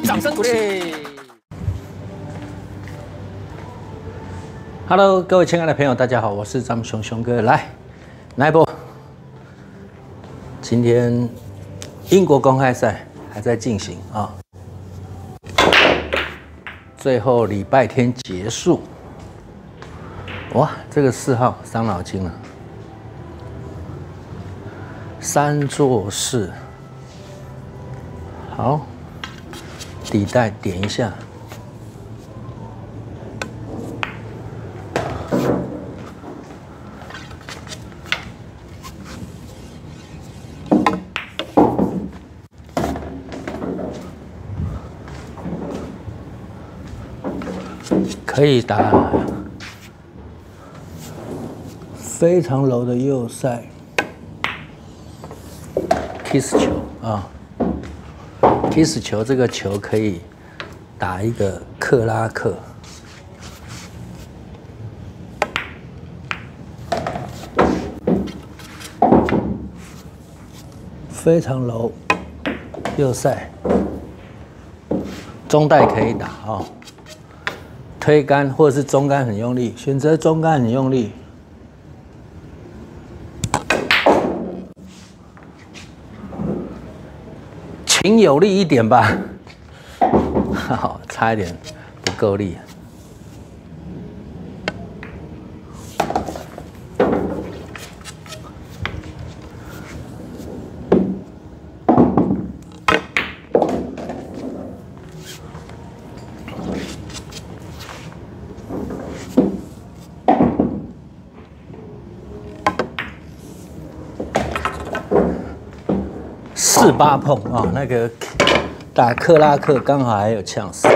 掌声鼓励。Hello， 各位亲爱的朋友，大家好，我是张雄哥。来一波。今天英国公开赛还在进行啊，最后礼拜天结束。哇，这个4号伤脑筋了。3座4，好，底带点一下。可以打非常柔的右塞 kiss 球啊 ，kiss 球这个球可以打一个克拉克，非常柔右塞，中带可以打啊。推杆或者是中杆很用力，选择中杆很用力。请有力一点吧，好，差一点不够力。4-8碰啊，那个打克拉克刚好还有呛死。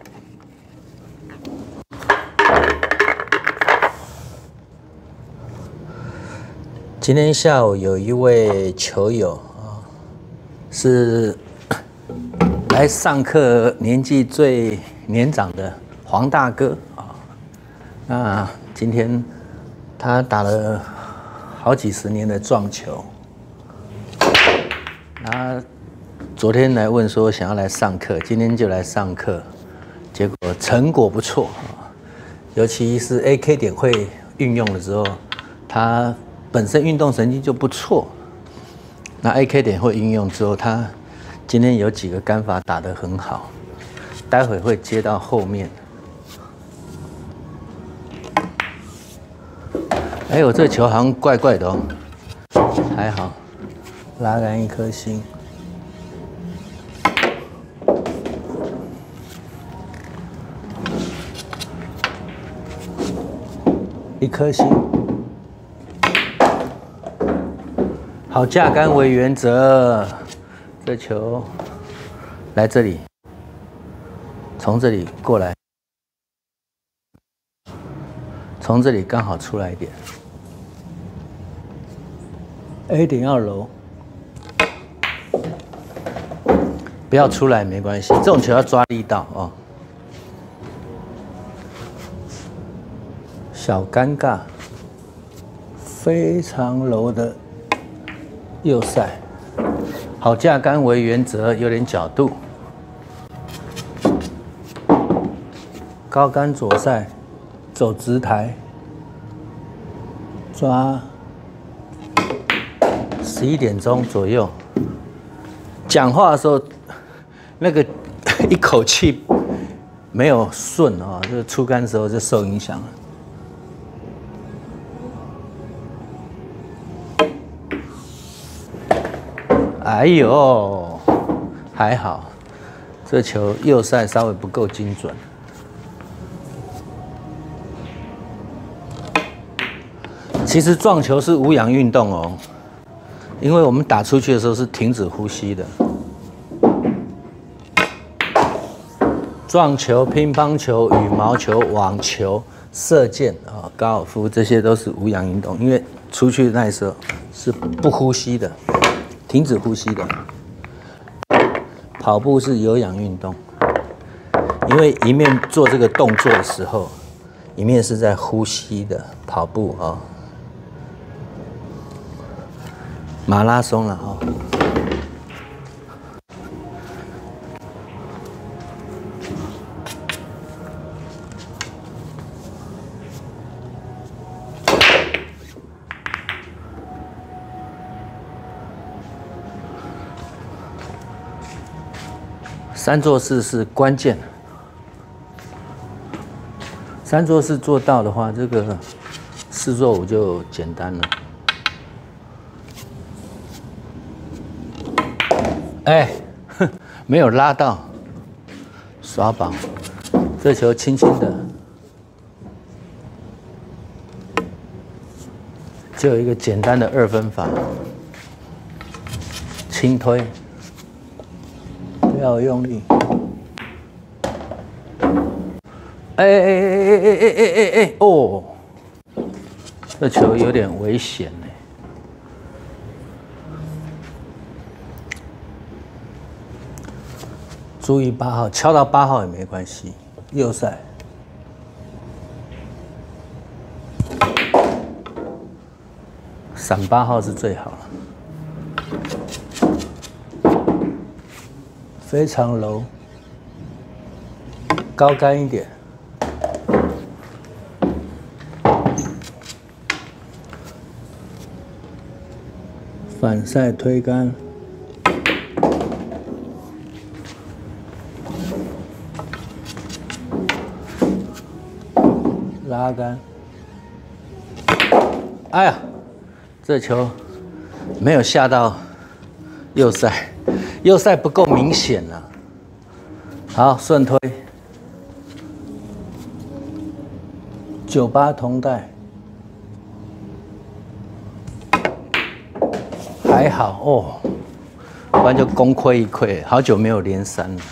今天下午有一位球友啊，是来上课年纪最年长的黄大哥啊。那今天他打了好几十年的撞球。他昨天来问说想要来上课，今天就来上课，结果成果不错啊。尤其是 AK 点会运用的时候，他本身运动神经就不错。那 AK 点会运用之后，他今天有几个杆法打得很好，待会会接到后面。哎，我这球好像怪怪的哦，还好。拉杆1颗星，1颗星，好架杆为原则。这球来这里，从这里过来，从这里刚好出来一点。A 点要柔。不要出来没关系，这种球要抓力道哦。小尴尬，非常柔的右塞，好架杆为原则，有点角度。高杆左塞，走直台，抓11点钟左右。讲话的时候。那个一口气没有顺啊，就是出杆的时候就受影响了。哎呦，还好，这球右塞稍微不够精准。其实撞球是无氧运动哦，因为我们打出去的时候是停止呼吸的。撞球、乒乓球、羽毛球、网球、射箭啊、高尔夫，这些都是无氧运动，因为出去那时候是不呼吸的，停止呼吸的。跑步是有氧运动，因为一面做这个动作的时候，一面是在呼吸的跑步啊、马拉松了啊、 3座式是关键。3座式做到的话，这个4座5就简单了。哎，没有拉到，耍宝。这球轻轻的，就有一个简单的2分法，轻推，不要用力。哎！哦，这球有点危险呢。注意8号，敲到8号也没关系。右塞，闪8号是最好了，非常柔，高杆一点。反塞推杆，拉杆。哎呀，这球没有下到右塞，右塞不够明显了。好，顺推，98同带。还好哦，不然就功亏一篑。好久没有连3了。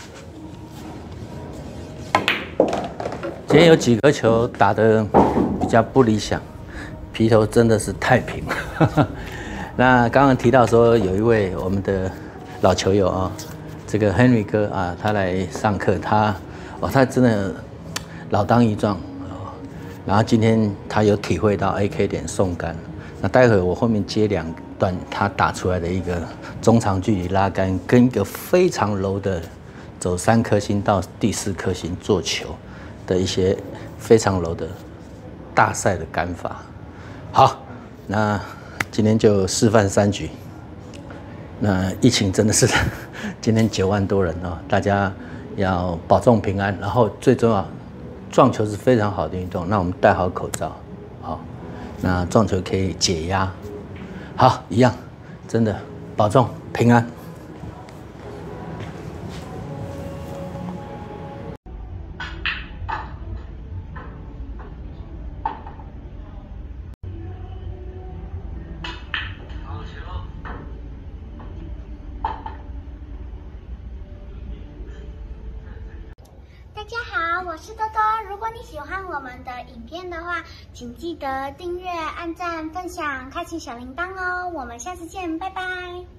今天有几颗球打得比较不理想，皮头真的是太平了。那刚刚提到说有一位我们的老球友啊，这个 Henry 哥啊，他来上课，他真的老当益壮。然后今天他有体会到 AK 点送杆。那待会我后面接2段他打出来的一个中长距离拉杆，跟一个非常柔的走3颗星到第4颗星做球的一些非常柔的大赛的杆法。好，那今天就示范3局。那疫情真的是今天9万多人哦，大家要保重平安，然后最重要，撞球是非常好的运动，那我们戴好口罩，好，那撞球可以解压。好，一样，真的保重平安。 大家好，我是多多。如果你喜欢我们的影片的话，请记得订阅、按赞、分享、开启小铃铛哦。我们下次见，拜拜。